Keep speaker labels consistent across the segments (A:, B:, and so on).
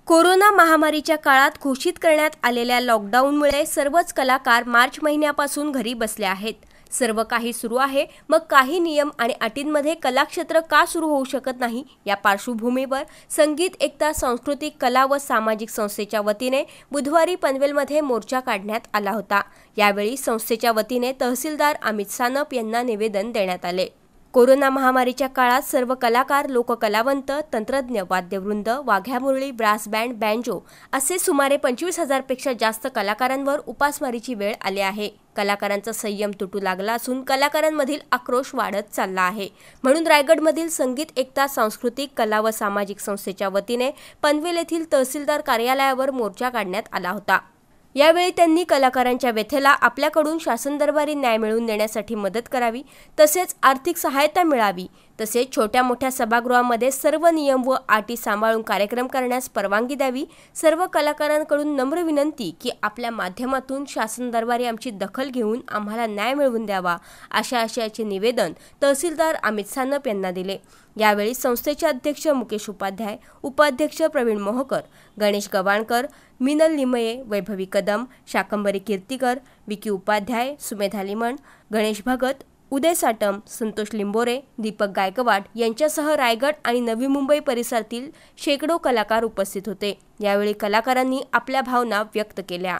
A: Corona महामारीच्या काळात घोषित करण्यात आलेल्या लॉकडाऊनमुळे सर्वच कलाकार मार्च महिन्यापासून घरी बसले आहेत। सर्व काही सुरू आहे, मग काही नियम आणि अटींमध्ये कलाक्षेत्र का सुरू होऊ शकत नाही या पार्श्वभूमीवर संगीत एकता सांस्कृतिक कला व सामाजिक संस्थेच्या वतीने बुधवारी पनवेलमध्ये मोर्चा काढण्यात आला होता। यावेळी संस्थेच्या वतीने तहसीलदार अमित सानप यांना निवेदन देण्यात आले। कोरोना महामारीच्या काळात सर्व कलाकार, लोककलावंत, तंत्रज्ञ, वाद्यवृंद, वाघ्या मुरळी, ब्रास बँड, बँजो असे सुमारे 25,000 पेक्षा जास्त कलाकारांवर उपासमारीची वेळ आली आहे। कलाकारांचा संयम तुटू लागला असून कलाकारांमधील आक्रोश वाढत चालला आहे। म्हणून रायगडमधील संगीत एकता सांस्कृतिक कला व सामाजिक संस्थेच्या वतीने पनवेल येथील तहसीलदार कार्यालयावर मोर्चा काढण्यात आला होता। यावेळी त्यांनी कलाकारांच्या व्यथेला आपल्याकडून शासन दरबारी न्याय मिळवून देण्यासाठी मदत करावी, तसेच आर्थिक सहायता मिळावी, तसेच छोट्या मोठ्या सभागृहामध्ये सर्व नियम व अटी सांभाळून कार्यक्रम करण्यास परवानगी द्यावी। सर्व कलाकारांकडून नम्र विनंती की आपल्या माध्यमातून शासन दरबारी आमची दखल घेऊन आम्हाला न्याय मिळवून द्यावा, अशा आशयाचे निवेदन तहसीलदार अमित सानप यांना दिले। यावेळी संस्थेचे अध्यक्ष मुकेश उपाध्याय, उपाध्यक्ष प्रवीण मोहकर, गणेश गवाणकर, मिनल लिमये, वैभवी कदम, शाकंबरी कीर्तिकर, विकी उपाध्याय, सुमेधा लिमण, गणेश भगत, उदय साटम, संतोष लिंबोरे, दीपक गायकवाड यांच्यासह रायगड आणि नवी मुंबई परिसरातील शेकडो कलाकार उपस्थित होते। यावेळी कलाकारांनी आपल्या भावना व्यक्त केल्या।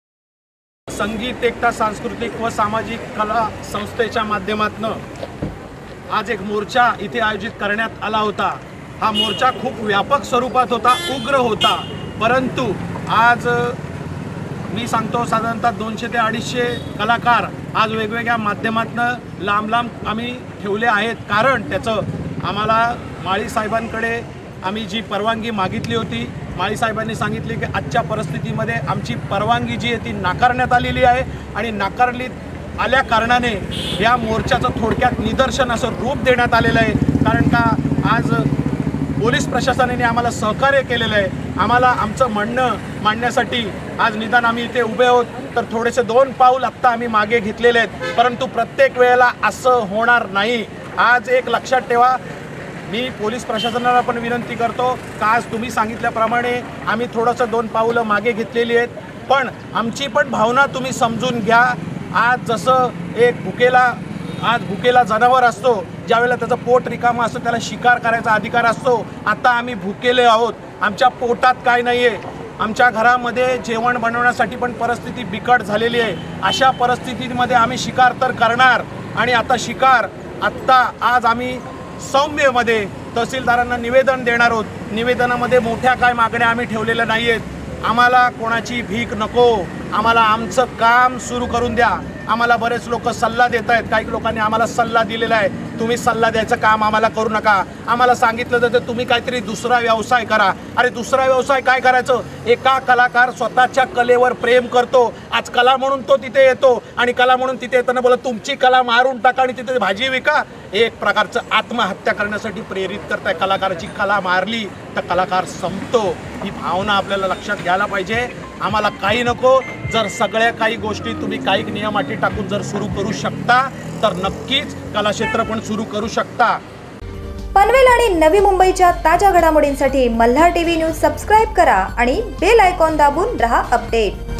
B: संगीत एकता सांस्कृतिक व सामाजिक कला संस्थेच्या माध्यमातून आज एक मोर्चा इथे आयोजित करण्यात आला होता। हा मोर्चा खूप व्यापक स्वरूपात होता, उग्र होता, परंतु आज मी सांगतो साधारणतः 200 ते 250 कलाकार आज वेगवेगळ्या माध्यमातून लांब आम्ही ठेवले आहेत। कारण त्याचं आम्हाला माळी साहेबांकडे आम्ही जी परवानगी मागितली होती, माळी साहेबांनी सांगितले की आजच्या परिस्थितीमध्ये आमची परवानगी जी आहे ती नाकारण्यात आलेली आहे आणि नाकारली आल्या कारणाने या मोर्चाचं थोडक्यात निदर्शन असं रूप देण्यात आलेलं आहे। कारण का आज पोलीस प्रशासनाने आम्हाला सहकार्य केलेलं आहे। आम्हाला आमचं म्हणणं मांडण्यासाठी आज निदान आम्ही इथे उभे आहोत, तर थोडेसे 2 पाऊल आत्ता आम्ही मागे घेतलेले आहेत, परंतु प्रत्येक वेळेला असं होणार नाही। आज एक लक्षात ठेवा, मी पोलीस प्रशासनाला पण विनंती करतो का आज तुम्ही सांगितल्याप्रमाणे आम्ही थोडंसं 2 पाऊलं मागे घेतलेली आहेत, पण आमची पण भावना तुम्ही समजून घ्या। आज जसं एक भुकेला जनावर असतो, ज्यावेळेला त्याचं पोट रिकामं असतं त्याला शिकार करायचा अधिकार असतो, आता आम्ही भुकेले आहोत, आमच्या पोटात काय नाही आहे, आमच्या घरामध्ये जेवण बनवण्यासाठी पण परिस्थिती बिकट झालेली आहे। अशा परिस्थितीमध्ये आम्ही शिकार तर करणार आणि आज आम्ही सौम्यमध्ये तहसीलदारांना निवेदन देणार आहोत। निवेदनामध्ये मोठ्या काय मागण्या आम्ही ठेवलेल्या नाही आहेत। आम्हाला कोणाची भीक नको, आम्हाला आमचं काम सुरू करून द्या। आम्हाला बरेच लोक सल्ला देत आहेत, काही लोकांनी आम्हाला सल्ला दिलेला आहे, तुम्ही सल्ला द्यायचं काम आम्हाला करू नका। आम्हाला सांगितलं जातं तुम्ही काहीतरी दुसरा व्यवसाय करा। अरे दुसरा व्यवसाय काय करायचं? एका कलाकार स्वतःच्या कलेवर प्रेम करतो, आज कला म्हणून तो तिथे येतो आणि कला म्हणून तिथे येताना बोलत तुमची कला मारून टाका आणि तिथे भाजी विका। एक प्रकारचं आत्महत्या करण्यासाठी प्रेरित करताय। कलाकाराची कला मारली तर कलाकार संपतो, ही भावना आपल्याला लक्षात घ्यायला पाहिजे। आम्हाला काही नको, जर सगळ्या काही गोष्टी तुम्ही काही नियम अटी टाकून जर सुरू करू शकता तर नक्कीच कलाक्षेत्र पण सुरू करू शकता।
C: पनवेल आणि नवी मुंबईच्या ताज्या घडामोडींसाठी मल्हार टीव्ही न्यूज सबस्क्राइब करा आणि बेल आयकॉन दाबून रहा अपडेट।